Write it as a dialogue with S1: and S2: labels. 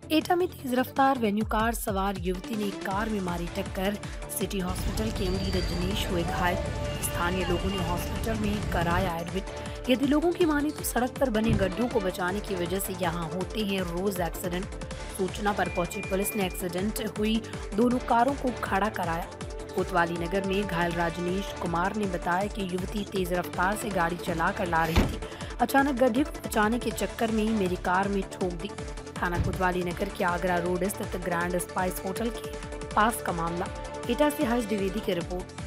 S1: एटा में तेज रफ्तार venue car सवार युवती ने एक कार में मारी टक्कर। सिटी हॉस्पिटल के एमडी रजनीश हुए घायल। स्थानीय लोगों ने हॉस्पिटल में कराया एडमिट। यदि लोगों की माने तो सड़क पर बने गड्ढों को बचाने की वजह से यहाँ होते हैं रोज एक्सीडेंट। सूचना पर पहुंची पुलिस ने एक्सीडेंट हुई दोनों कारों को खड़ा कराया। कोतवाली नगर में घायल राजनीश कुमार ने बताया कि युवती तेज रफ्तार से गाड़ी चलाकर ला रही थी। अचानक गड्ढे को बचाने के चक्कर में ही मेरी कार में ठोक दी। थाना कोतवाली नगर के आगरा रोड स्थित ग्रैंड स्पाइस होटल के पास का मामला। एटा से हर्ष द्विवेदी की रिपोर्ट।